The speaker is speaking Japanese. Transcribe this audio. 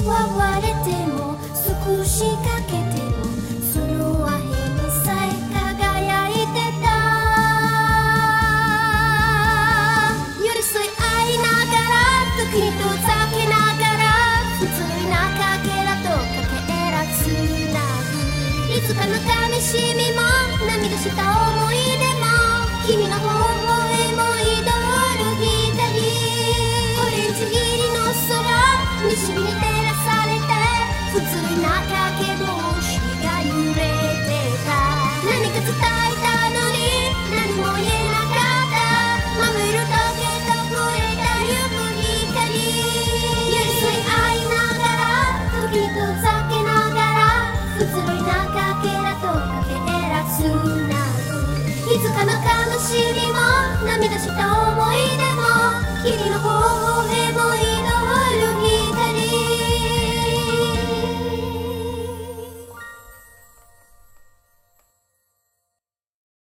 奪われても少しかけてもそのアヘにさえ輝いてた。寄り添い合いながら時に遠ざけながら普通なかけらとかけらつなぐ。いつかの悲しみも涙した思い出も君の微笑も彩る光。オレンジ入りの空西日に照らされて普通なかけ星が揺れてた。何か伝えたのに何も言えなかった。まぶる時と超えたゆく光。寄り添い合いながら時に遠ざけながら普通なかけらとかけらつなぐ。いつかの悲しみも涙した思い出も君の微笑